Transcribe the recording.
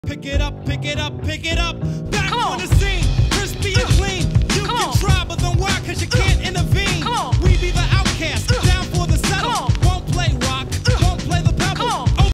Pick it up, pick it up, pick it up. Back Come on the scene, crispy and clean. You can try, but don't why, cause you can't intervene.